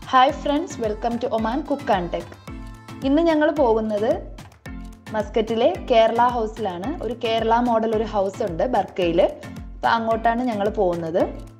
Hi friends, welcome to Oman Cook and Tech. ഇന്ന് ഞങ്ങൾ പോകുന്നത് മസ്കറ്റിലെ കേരള ഹൗസിലാണ്. ഒരു കേരള മോഡൽ ഒരു ഹൗസ് ഉണ്ട് ബർക്കയിൽ. അപ്പോൾ അങ്ങോട്ടാണ് ഞങ്ങൾ പോകുന്നത്.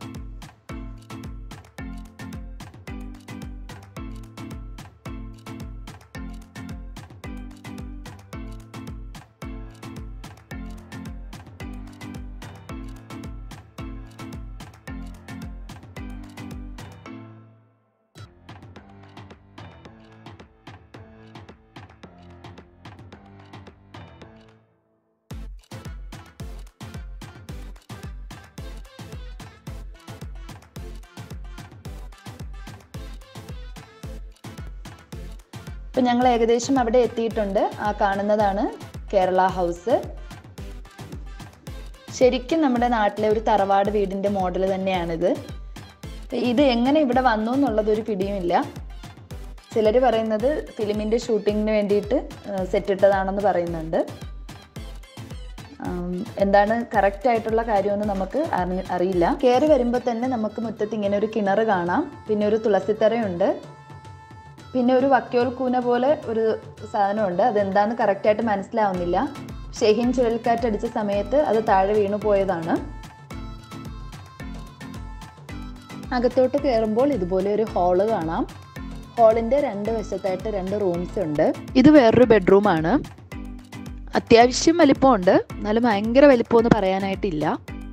അപ്പോൾ ഞങ്ങൾ ഏകദേശം അവിടെ എത്തിയിട്ടുണ്ട്. ആ കാണുന്നതാണ് കേരള ഹൗസ്. ശരിക്കും നമ്മുടെ നാട്ടിലെ ഒരു തറവാട് വീടിൻ്റെ മോഡൽ തന്നെയാണിത്. ഇത് എങ്ങനെ ഇവിടെ വന്നു എന്നുള്ളതൊരു പിടിയുമില്ല. ചിലർ പറയുന്നത് ഫിലിമിൻ്റെ ഷൂട്ടിങ്ങിന് വേണ്ടിയിട്ട് സെറ്റിട്ടതാണെന്ന് പറയുന്നുണ്ട്. എന്താണ് കറക്റ്റ് ആയിട്ടുള്ള കാര്യമെന്ന് നമുക്ക് അറിയില്ല. കയറി വരുമ്പോൾ തന്നെ നമുക്ക് മുറ്റത്ത് ഇങ്ങനെ ഒരു കിണർ കാണാം. പിന്നെ ഒരു തുളസിത്തറയുണ്ട്. പിന്നെ ഒരു വക്യോൽ കൂന പോലെ ഒരു സാധനമുണ്ട്. അതെന്താന്ന് കറക്റ്റായിട്ട് മനസ്സിലാവുന്നില്ല. ഷെഹിൻ ചുഴലിക്കാറ്റടിച്ച സമയത്ത് അത് താഴെ വീണു പോയതാണ്. അകത്തോട്ട് കയറുമ്പോൾ ഇതുപോലെ ഒരു ഹാള് കാണാം. ഹാളിൻ്റെ രണ്ട് വശത്തായിട്ട് 2 റൂംസ് ഉണ്ട്. ഇത് വേറൊരു ബെഡ്റൂമാണ്. അത്യാവശ്യം വലിപ്പമുണ്ട്, എന്നാലും ഭയങ്കര വലിപ്പമൊന്നും പറയാനായിട്ടില്ല.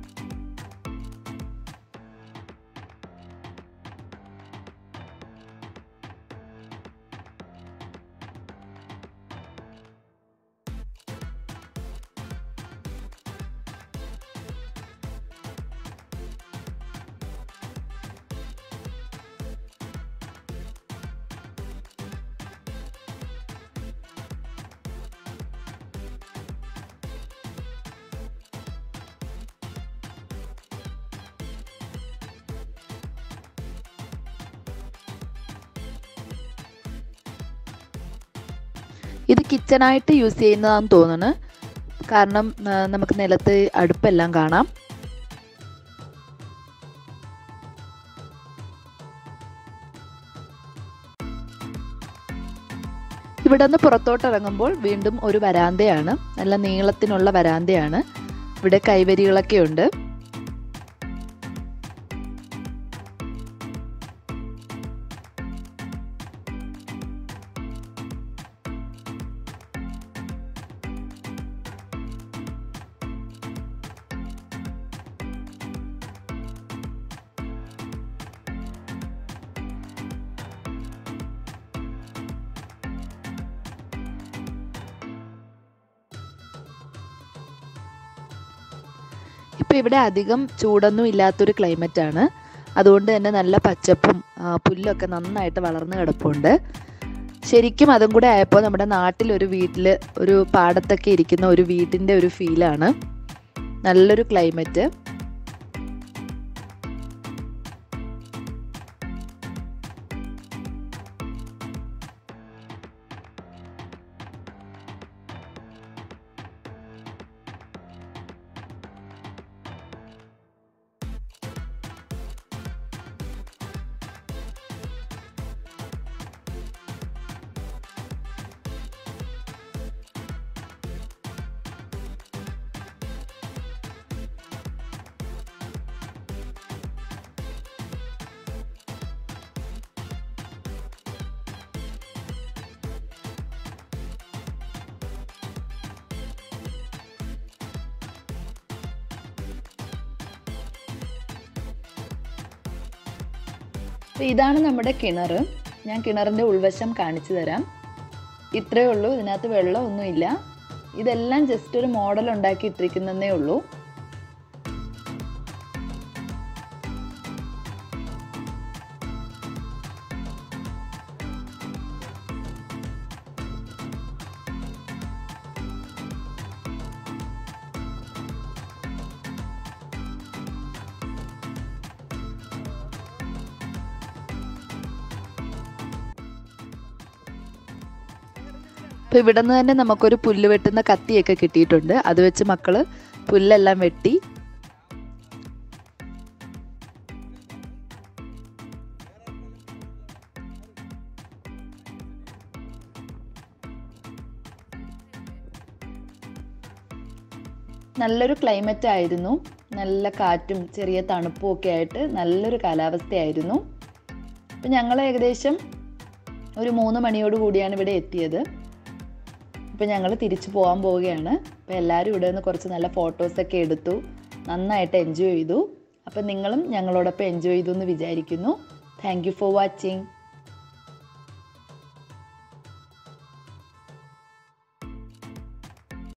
ഇത് കിച്ചണായിട്ട് യൂസ് ചെയ്യുന്നതാണെന്ന് തോന്നുന്നു. കാരണം നമുക്ക് നിലത്ത് അടുപ്പെല്ലാം കാണാം. ഇവിടെ നിന്ന് പുറത്തോട്ട് ഇറങ്ങുമ്പോൾ വീണ്ടും ഒരു വരാന്തയാണ്. നല്ല നീളത്തിനുള്ള വരാന്തയാണ്. ഇവിടെ കൈവരികളൊക്കെ ഉണ്ട്. ഇപ്പോൾ ഇവിടെ അധികം ചൂടൊന്നും ഇല്ലാത്തൊരു ക്ലൈമറ്റാണ്. അതുകൊണ്ട് തന്നെ നല്ല പച്ചപ്പും പുല്ലൊക്കെ നന്നായിട്ട് വളർന്നു കിടപ്പുണ്ട്. ശരിക്കും അതും കൂടെ ആയപ്പോൾ നമ്മുടെ നാട്ടിലൊരു വീട്ടിൽ ഒരു പാടത്തൊക്കെ ഇരിക്കുന്ന ഒരു വീടിൻ്റെ ഒരു ഫീലാണ്. നല്ലൊരു ക്ലൈമറ്റ്. അപ്പോൾ ഇതാണ് നമ്മുടെ കിണർ. ഞാൻ കിണറിൻ്റെ ഉൾവശം കാണിച്ചു തരാം. ഇത്രയേ ഉള്ളൂ. ഇതിനകത്ത് വെള്ളമൊന്നുമില്ല. ഇതെല്ലാം ജസ്റ്റ് ഒരു മോഡൽ ഉണ്ടാക്കി ഇട്ടിരിക്കുന്നതേ ഉള്ളൂ. അപ്പോൾ ഇവിടെ നിന്ന് തന്നെ നമുക്കൊരു പുല്ല് വെട്ടുന്ന കത്തിയൊക്കെ കിട്ടിയിട്ടുണ്ട്. അത് വെച്ച് മക്കൾ പുല്ലെല്ലാം വെട്ടി നല്ലൊരു ക്ലൈമറ്റ് ആയിരുന്നു. നല്ല കാറ്റും ചെറിയ തണുപ്പും ഒക്കെ ആയിട്ട് നല്ലൊരു കാലാവസ്ഥയായിരുന്നു. അപ്പം ഞങ്ങൾ ഏകദേശം ഒരു 3 മണിയോട് കൂടിയാണ് ഇവിടെ എത്തിയത്. അപ്പോൾ ഞങ്ങൾ തിരിച്ചു പോകാൻ പോവുകയാണ്. അപ്പോൾ എല്ലാവരും ഇവിടെ നിന്ന് കുറച്ച് നല്ല ഫോട്ടോസൊക്കെ എടുത്തു, നന്നായിട്ട് എൻജോയ് ചെയ്തു. അപ്പം നിങ്ങളും ഞങ്ങളോടൊപ്പം എൻജോയ് ചെയ്തു എന്ന് വിചാരിക്കുന്നു. Thank you for watching.